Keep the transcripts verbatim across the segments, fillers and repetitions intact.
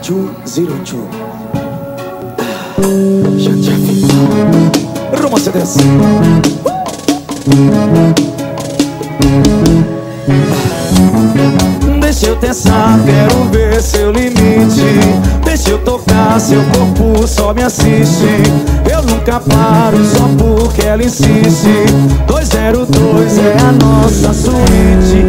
two zero two. Já tinha feito. Romance dessa. Deixa eu testar, quero ver seu limite. Deixa eu tocar, seu corpo só me assiste. Eu nunca paro só porque ela insiste. Dois zero dois é a nossa suíte.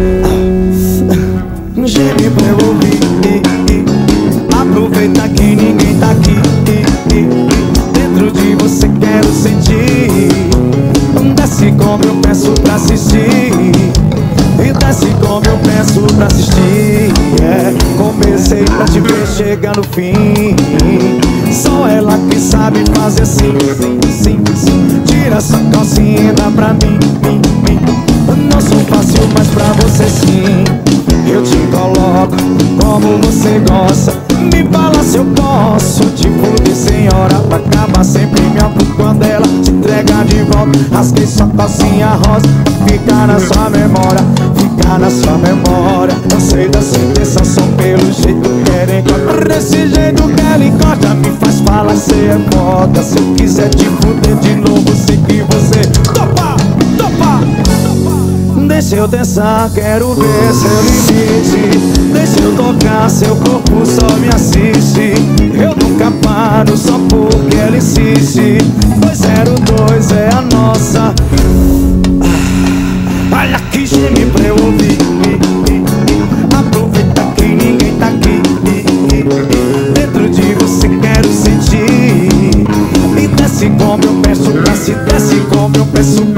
Geme pra eu ouvir. Aproveita que ninguém tá aqui. Dentro de você quero sentir. Desce como eu peço pra assistir. E desce como eu peço pra assistir. Yeah. Comecei pra te ver chegar no fim. Só ela que sabe fazer assim, sim, sim, sim. Tira essa calcinha e dá pra mim, mim, mim. Não sou fácil, mas pra você sim. Eu te coloco como você gosta. Me fala se eu posso. Tipo de senhora pra acabar sempre me amor. Quando ela te entrega de volta, rasguei sua calcinha rosa. Ficar na sua memória, ficar na sua memória. Não sei da sensação pelo jeito que ela encosta. Desse jeito que ela encosta me faz falar que você é foda. Se eu quiser te fuder de novo, sei que você topa, topa, topa. Deixa eu dançar, quero ver seu limite. Deixa eu tocar, seu corpo só me assiste. Eu nunca paro só porque ela insiste. Dois zero dois é a nossa. Olha que geme pra eu ouvir. Aproveita que ninguém tá aqui. Dentro de você quero sentir. E desce como eu peço pra se desce como eu peço.